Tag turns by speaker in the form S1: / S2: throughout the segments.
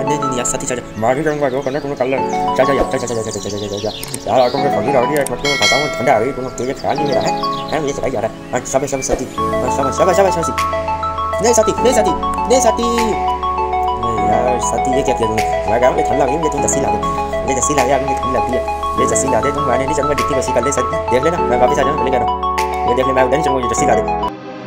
S1: नहीं नहीं यार साथी चल मार ही दूंगा जो करना तुम कर लो। चल चल चल चल चल चल चल यार आंखों में फंसी रही है मतलब मैं खाता हूँ ठंडा आ गई तुम तेरे ख्याल नहीं मेरा है मुझे चलाई जा रहा है। शाबाश शाबाश साथी शाबाश शाबाश शाबाश साथी नहीं साथी नहीं साथी नहीं साथी यार साथी ये क्या किया तुमने। मैं कहा मुझे ठंड लग रही है मुझे तुम दस्सी ला दे मुझे दस्सी ला दे मुझे ठंड लगती है ये दस्सी ला दे तुम मैंने नहीं चलूँगा जितनी कोशिश कर ले सर देख लेना मैं वापस आ जाऊँ पहले कह रहा हूँ ये देख ले मैं उधर नहीं चलूँगा दस्सी ला दे।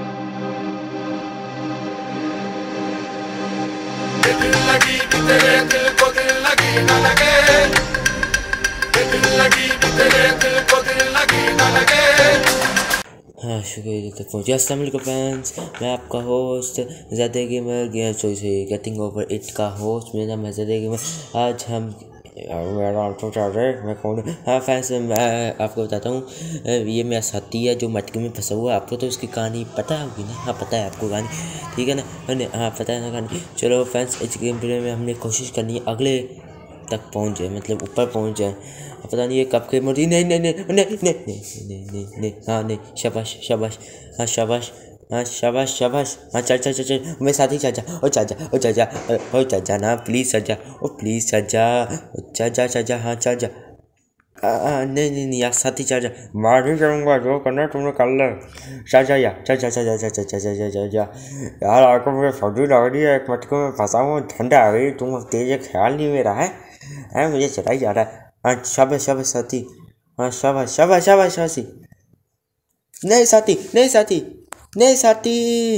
S2: दिल लगी तेरे दिल को दिल लगी न लगे दिल लगी तेरे दिल को दिल लगी न लगे।
S1: हाँ शुक्रिया तक पहुँचे। अस्सलाम वालेकुम फ्रेंड्स मैं आपका होस्ट ज़्यादा gamer game getting over it का होस्ट मेरा नाम है ज़्यादा गेमर। आज हम मेरा तो चल रहे मैं कौन। हाँ फ्रेंड्स मैं आपको बताता हूँ ये मेरा साथी है जो मटके में फंसा हुआ है। आपको तो उसकी कहानी पता होगी ना। हाँ पता है आपको कहानी ठीक है ना। हाँ पता है ना कहानी। चलो फ्रेंड्स इस गेम प्ले में हमने कोशिश करनी है अगले तक पहुँच जाए मतलब ऊपर पहुँच जाए। पता नहीं ये कब के मोटी नहीं नहीं नहीं नहीं नहीं नहीं नहीं नहीं हाँ नहीं शाबाश शाबाश हाँ शाबाश हाँ शाबाश शाबाश हाँ चल चल चल चल मेरे साथ ही चल जा ओ चल जा ओ चल जा ओ चल जा ना प्लीज़ चल जा ओ प्लीज़ चल जा चल जा हाँ चल जा नहीं नहीं नहीं यार साथी चल जा मार ही करूँगा जो करना तुमने कर लो। चल जा यार चल जा चल जा चल जा चल जा चल जा यार आंखों में फौजी लग रही है एक मटके में फंसा हूँ ठंडा आ गई तुम तेरे ख्याल नहीं मेरा है मुझे चलाई जा रहा है। हाँ शाबाश शाबाश साथी हाँ शाबाश शाबाश शाबाश साथी नहीं साथी नहीं साथी नहीं साथी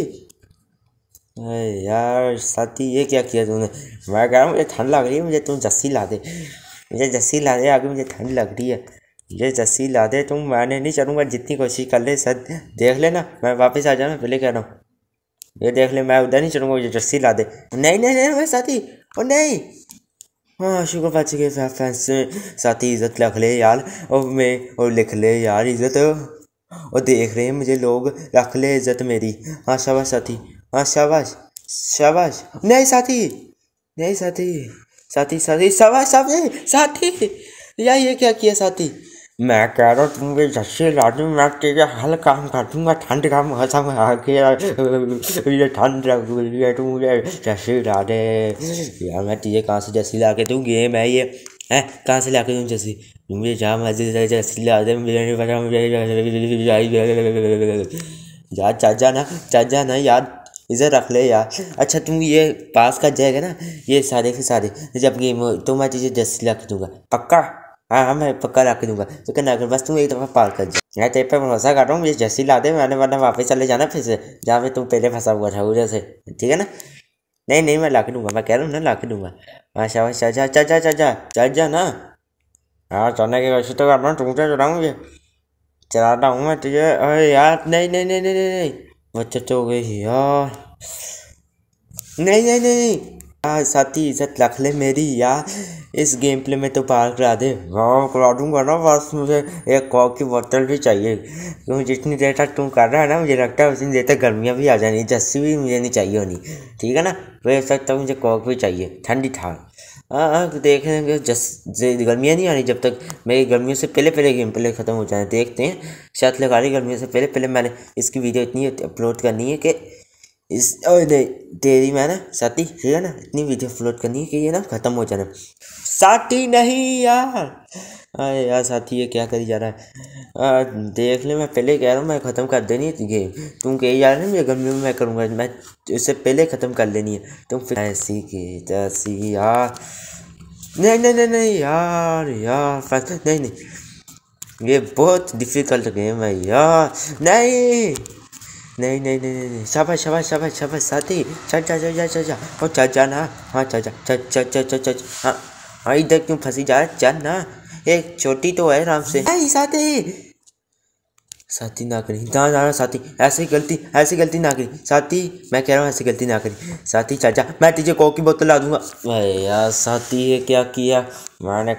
S1: यार साथी ये क्या किया तूने। मैं कह रहा हूँ मुझे ठंड लग रही है मुझे तुम जस्सी ला दे मुझे जस्सी ला दे आगे मुझे ठंड लग रही है मुझे जस्सी ला दे तुम मैंने नहीं चलूँगा जितनी कोशिश कर ले सर देख लेना मैं वापस आ जाना पहले कह रहा हूँ ये देख ले मैं उधर नहीं चलूँगा मुझे जस्सी ला दे। नहीं नहीं नहीं मैं साथी ओ नहीं हाँ शुक्र बच गए फैंस साथी इज़्ज़त रख ले यार और मैं और लिख ले यार इज़्ज़त और देख रहे हैं मुझे लोग रख ले इज़्ज़त मेरी। हाँ शाबाश साथी हाँ शाबाश शाबाश नहीं साथी नहीं साथी साथी साथी शाबाश साथी साथी यार ये क्या किया साथी। मैं कह रहा हूँ तुम मुझे झस्से ला दूँ मैं तेरे हल काम कर दूँगा ठंड काम खत्म आके मुझे ठंड लग रही है तुम मुझे झस्से ला दे यार मैं तुझे कहाँ से जैसी ला के दूँ गेम है ये है कहाँ से ला के दूँ जैसी मुझे जहाँ मर्जी से जैसी ला दे मुझे नहीं पता मुझे यार चाचा ना यार इधर रख ले यार। अच्छा तुम ये पास कर जाएगा ना ये सारे के सारे जब गेम तो मैं तुझे जैसी ला के दूँगा पक्का। हाँ मैं पक्का ला के दूँगा तो क्या कर बस तुम एक दफ़ा पार कर जा मैं तेरे पे भरोसा कर रहा हूँ मुझे जैसी ला दे मैंने वरना वापस चले जाना फिर से जहाँ पे तुम पहले फंसा हुआ था उधर से ठीक है ना। नहीं नहीं मैं ला के दूँगा मैं कह रहा हूँ ना ला के दूँगा। हाँ शाबाश चल जा चल जा चल जा चल जा ना। हाँ चलने की कोशिश तो कर रहा हूँ तुमसे चलाऊँ ये चलाता हूँ मैं तुझे। अरे यार नहीं नहीं नहीं नहीं नहीं बच्चा तो हो गई यार नहीं नहीं नहीं यार साथी इज्जत रख ले मेरी यार इस गेम प्ले में तो पार करा दे। हाँ करा दूँगा ना बस मुझे एक कॉक की बोतल भी चाहिए क्योंकि जितनी देर तक तुम कर रहा है ना मुझे लगता है उतनी देर तक गर्मियाँ भी आ जानी जस्सी भी मुझे नहीं चाहिए होनी ठीक है ना। वैसे तक तो मुझे कॉक भी चाहिए ठंडी ठाक। हाँ देखेंगे गर्मियाँ नहीं आनी जब तक मेरी गर्मियों से पहले गेम प्ले ख़त्म हो जाए देखते हैं शायद लगा रही गर्मियों से पहले मैंने इसकी वीडियो इतनी अपलोड करनी है कि इस तेरी मैं ना साथी ठीक है ना इतनी वीडियो अपलोड करनी है कि ये ना ख़त्म हो जाना। साथी नहीं यार अरे यार साथी ये क्या करी जा रहा है देख ले मैं पहले कह रहा हूँ मैं ख़त्म कर देनी है गेम तुम कही जा रहे हो मुझे गर्मियों में मैं करूँगा मैं इससे पहले ख़त्म कर लेनी है तुम फिर ऐसी की तैसी यार नहीं नहीं नहीं नहीं यार नहीं नहीं ये बहुत डिफ़िकल्ट गेम है यार नहीं नहीं नहीं नहीं नहीं शाबाश शाबाश शाबाश शाबाश साथी चल जा जा जा जा जा और चल जा ना। हाँ चल जा चल चल चल चल चल हाँ हाँ इधर क्यों फंसी जा चल ना एक छोटी तो है आराम से। साथी साथी ना करी ना ना साथी ऐसी गलती ना करी साथी मैं कह रहा हूँ ऐसी गलती ना करी साथी चल जा मैं तुझे कोक की बोतल ला दूंगा। अरे यार साथी ये क्या किया मैंने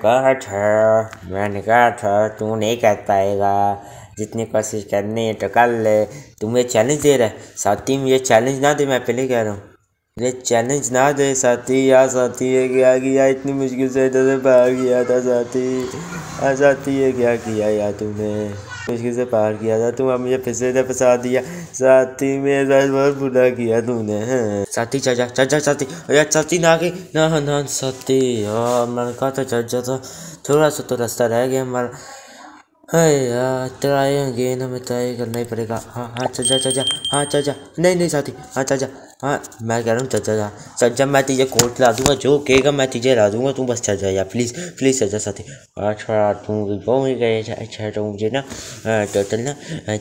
S1: कहा था तू नहीं कर पाएगा जितनी कोशिश करनी है तो कर ले तुम्हें चैलेंज दे रहा है साथी मुझे चैलेंज ना दे मैं पहले कह रहा हूँ मुझे चैलेंज ना दे साथी यार साथी ये क्या किया इतनी मुश्किल से इधर से बाहर किया था साथी ये क्या किया यार तूने। मुश्किल से पार किया था, तुम अब मुझे फिर से फंसा दिया साथी, मेरे साथ बहुत बुरा किया तुमने। साथी चाचा चाचा साथी, यार साथी ना आगे ना ना साथी, यार मैंने कहा था चाचा था, थोड़ा सा तो रास्ता रह गया हमारा। है यार ट्राई अगेन, हमें ट्राई करना ही पड़ेगा। हाँ हाँ चाचा चाचा, हाँ चाचा, नहीं नहीं साथी, हाँ चाचा, हाँ मैं कह रहा हूँ चाचा चाचा, मैं तुझे कोर्ट ला दूंगा, जो कहेगा मैं तुझे ला दूंगा, तू बस चाचा यार प्लीज़ प्लीज़ चाचा साथी। अच्छा तू वो मिल गए, अच्छा तो मुझे ना टोटल ना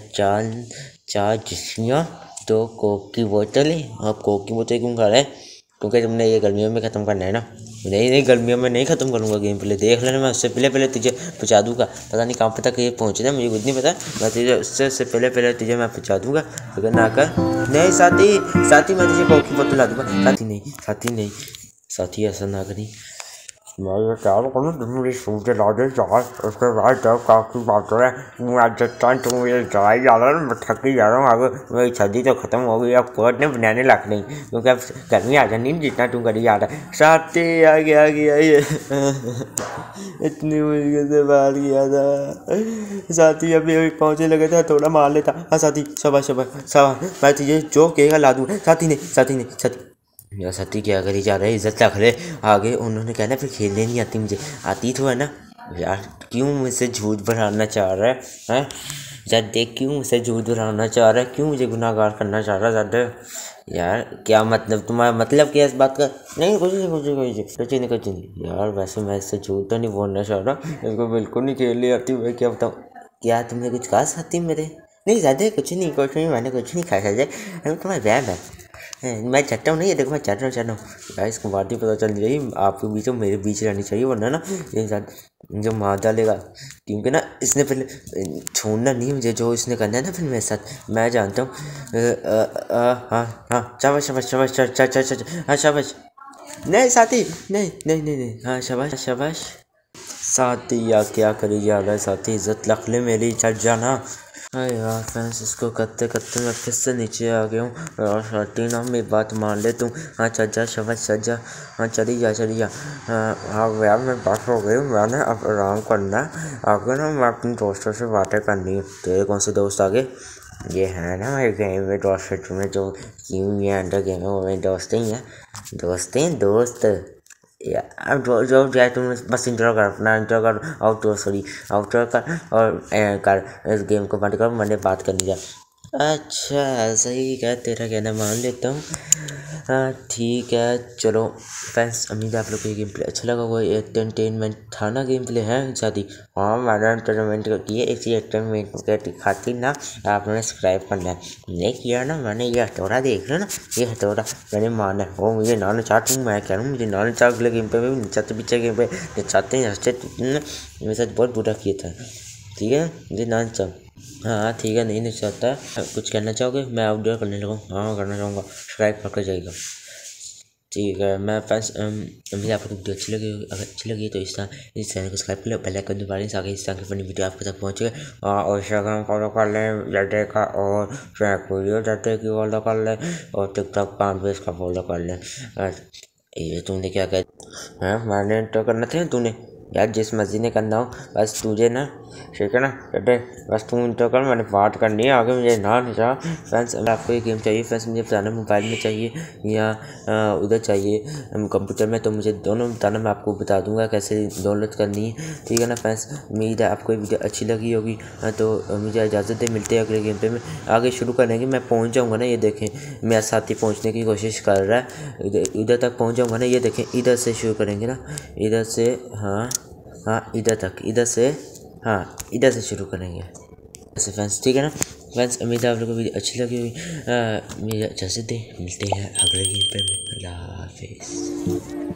S1: चार जिसमियाँ, 2 कोक की बोतल है। आप कोक की बोतल क्यों खा रहे हैं? क्योंकि तुमने ये गर्मियों में ख़त्म करना है ना। नहीं नहीं गर्मियों में नहीं ख़त्म करूँगा गेम प्ले, देख लेना, मैं उससे पहले तुझे पहुँचा दूँगा। पता नहीं कहाँ तक ये पहुँचना है, मुझे कुछ नहीं पता, मैं तुझे उससे पहले तुझे मैं पहुँचा दूँगा। अगर ना कर, नहीं साथी मैं तुझे कोक की बोतल ला दूँगा। साथी नहीं साथी, ऐसा ना करी। मैं ये क्या करूँ, तुम मुझे सूट ला दे यार, उसके बाद जब काफ़ी बात है, मैं जब तुम मुझे दवाई जा रहा हूँ, मैं थक ही जा रहा हूँ। आगे मेरी सर्दी तो ख़त्म हो गई, अब कोर्ट ने बनाने लग नहीं, क्योंकि अब गर्मी आ जानी जितना तुम करी जा रहा है। साथी आ गया ये इतनी मुश्किल से बाहर किया था साथी, अभी पहुँचे लगे था, थोड़ा मार लेता। हाँ साथी, शाबाश मैं तुझे जो कहेगा ला दूँगा। साथी यार साथी क्या करी जा रहा है, इज्जत रख ले आगे। उन्होंने कहना फिर खेलने नहीं आती, मुझे आती तो है ना यार। क्यों मुझसे झूठ बढ़ाना चाह रहा है यार, देख क्यों मुझसे झूठ बढ़ाना चाह रहा है, क्यों मुझे गुनाहगार करना चाह रहा है यार। क्या मतलब, तुम्हारा मतलब क्या इस बात का? नहीं कुछ नहीं यार, वैसे मैं इससे झूठ तो नहीं बोलना चाह रहा, इसको बिल्कुल नहीं खेलनी आती। मैं क्या बताऊँ, क्या तुमने कुछ कहा साथी मेरे? नहीं ज़्यादा कुछ नहीं, मैंने कुछ नहीं खाया है, तुम्हारा व्यायाम है। मैं चट्टा हूँ, नहीं ये देखो मैं चट रहा हूँ गाइस को, बात ही पता चल रही, आपके बीच में मेरे बीच रहनी चाहिए, वरना ना ये इंसान जो मार डालेगा। क्योंकि ना इसने पहले छोड़ना नहीं मुझे, जो इसने करना है ना फिर मेरे साथ, मैं जानता हूँ। हाँ शाबाश, हाँ शाबाश, नहीं साथी नहीं, हाँ शाबाश साथी। यार क्या करी जा रहा है साथी, इज्जत रख ले मेरी, चढ़ जाना। अरे यार फ्रेंड्स, इसको करते मैं फिर से नीचे आ गया हूँ। और साथी ना मेरी बात मान ले तुम। हाँ चाचा शाबाश चाचा, हाँ चली जा हाँ यार मैं बात हो गई, मैंने अब आराम करना है। आगे ना मैं अपने दोस्तों से बातें करनी है। तेरे कौन से दोस्त आगे? ये है ना मेरे गेम में दोस्त, तुम्हें जो क्यों ये अंडर गेम है वो मेरे दोस्त ही हैं दोस्त यार। जो जाए तुम बस इंट्रो कर, अपना इंट्रो कर, आउटडोर कर और कर इस गेम को बंद कर, मैंने बात करनी जा। अच्छा सही है, तेरा कहना मान लेता हूँ। हाँ ठीक है चलो फ्रेंड्स, उम्मीद है आप लोग को ये गेम प्ले अच्छा लगा होगा। एंटरटेनमेंट था ना गेम प्ले है साथी। हाँ मैंने एंटरटेनमेंट किए, इसी एंटरटेनमेंट के खातिर ना आपने सब्सक्राइब करना है। नहीं किया ना, मैंने ये हथौड़ा देख रहे ना, ये हथौड़ा मैंने माना है, वो मुझे ना चाहता हूँ। मैं कह रहा हूँ मुझे ना चाह, अगले गेम पे भी नचाते पीछे गेम पे नचाते हैं, मेरे साथ बहुत बुरा किया था। ठीक है मुझे ना चाह, हाँ ठीक है, नहीं चाहता। कुछ कहना चाहोगे? मैं आउटडोर करने लगा। हाँ करना चाहूँगा, सब्सक्राइब करके जाएगा। ठीक है मैं फ्रेंड्स, मुझे आपको वीडियो अच्छी लगी, अगर अच्छी लगी तो इस चैनल को सब्सक्राइब कर लो, बेल आइकन दबा लें, आगे इस तरह की फनी वीडियो आपके तक पहुँचे। और इंस्टाग्राम फॉलो कर लें जटे का, और वीडियो जटे की फॉलो कर लें, और टिकटॉक पेज का फॉलो कर लें। ये तुमने क्या कहा है? मैंने इंटर करना था तूने यार, जिस मर्जी ने करना हो, बस तुझे ना ठीक है ना बेटे, बस तुम इंटर कर, मैंने बात करनी है आगे, मुझे ना चाह। फ्रेंड्स अगर आपको ये गेम चाहिए फ्रेंड्स, मुझे बताना मोबाइल में चाहिए या उधर चाहिए कंप्यूटर में, तो मुझे दोनों बताना, मैं आपको बता दूंगा कैसे डाउनलोड करनी है। ठीक है ना फ्रेंड्स, उम्मीद है आपको ये वीडियो अच्छी लगी होगी। तो मुझे इजाज़त दे, मिलते हैं अगले गेम पे में आगे शुरू करेंगे। मैं पहुँच जाऊँगा ना, ये देखें मेरा साथी पहुँचने की कोशिश कर रहा है, इधर तक पहुँच जाऊँगा ना, ये देखें इधर से शुरू करेंगे ना, इधर से हाँ इधर तक, इधर से हाँ इधर से शुरू करेंगे ऐसे फ्रेंड्स। ठीक है ना फ्रेंड्स, उम्मीद है आप लोगों को वीडियो अच्छी लगी हुई। मेरी इजाज़त दे, मिलते हैं अगले गेम पे में। अल्लाह हाफिज़।